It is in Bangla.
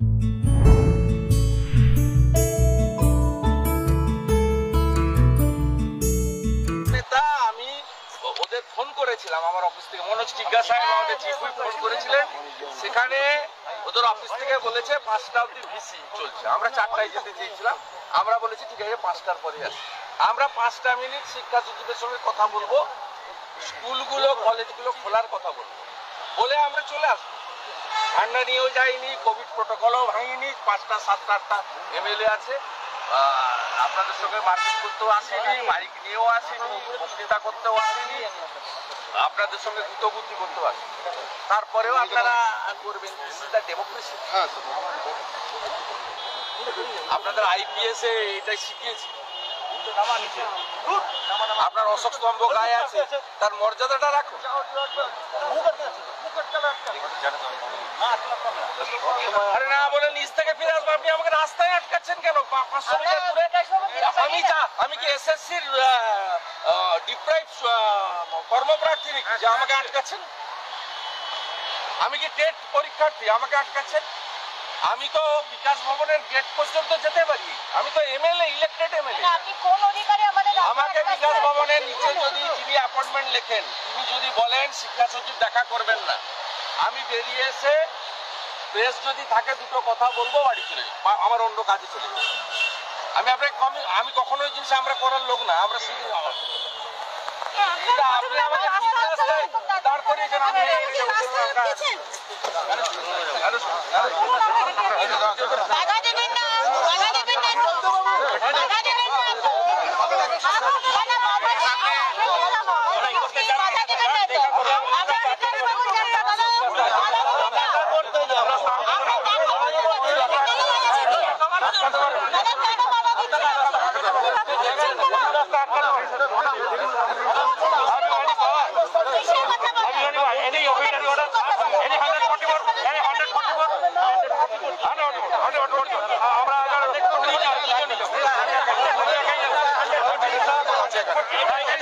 আমি ওদের ফোন করেছিলাম, আমার অফিস থেকে মনোজ টিগ্গা সাহেব আমাদের চিফ হুইপ ফোন করেছিলেন। সেখানে ওদের অফিস থেকে বলেছে 5টা অবধি ভিসি চলছে, আমরা 4টায় যেতে চেয়েছিলাম। আমরা বলেছি ঠিক আছে 5টার পরে আসি। আমরা 5টা মিনিট শিক্ষা সচিবের সঙ্গে কথা বলবো, স্কুলগুলো কলেজগুলো খোলার কথা বলবো বলে আমরা চলে আসবো। ঠান্ডা নিয়েও যাইনি, কোভিড প্রোটোকলও ভাঙিনি। 5টা 7টা 8টা এমএলএ আছে, আপনাদের সঙ্গে মারপিট করতেও আসেনি, মাইক নিয়েও আসেনি, বক্তৃতা করতেও আসেনি, আপনাদের সঙ্গে গুতগুতি করতেও আসেনি। তারপরেও আপনারা করবেন, ডেমোক্রেসি। আপনাদের আইপিএস এ এটাই শিখিয়েছি। আপনার অশোক স্তম্ভ গায়ে আছে, তার মর্যাদাটা রাখুন। আরে না বলে নিচ থেকে ফিরে আসবো, আপনি আমাকে রাস্তায় আটকাচ্ছেন কেন? 500 মিটার দূরে আমি কি এসএসসির ডিপ্রাইভ কর্মপ্রার্থী নাকি যে আমাকে আটকাচ্ছেন? আমি কি টেট পরীক্ষার্থী, আমাকে আটকাচ্ছেন? আমি তো বিকাশ ভবনের গেট পর্যন্ত যেতে পারি, আমি তো এমএলএ, ইলেক্টেড এমএলএ। আমাকে বিকাশ ভবনের নিচে যদি যিনি অ্যাপয়েন্টমেন্ট লেখেন, তিনি যদি বলেন শিক্ষা সচিব দেখা করবেন না, আমি বেরিয়ে এসে প্রেস যদি থাকে দুটো কথা বলবো, বাড়ি চলে যাবো, আমার অন্য কাজে চলে যাবো। আমি কখনো ওই জিনিস আমরা করার লোক না। আমরা শুধু আপনি আমাকে দাঁড় করিয়েছেন, আমি আমরা